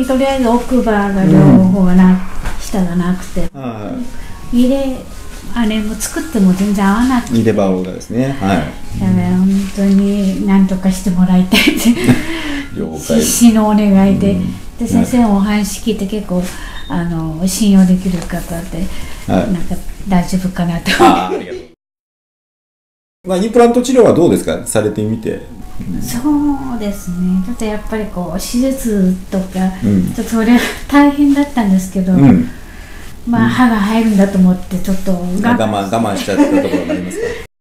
とりあえず奥歯が両方が下がなくて、あれも作っても全然合わなくて、 入れ歯がですね、はい、 だから本当に何とかしてもらいたいって必死のお願いで、で先生のお話聞いて結構信用できる方で、なんか大丈夫かなと思って。 インプラント治療はどうですか、されてみて。 そうですね、だってやっぱりこう手術とか、ちょっとそれは大変だったんですけど、まあ歯が入るんだと思ってちょっと我慢しちゃったところがありますか。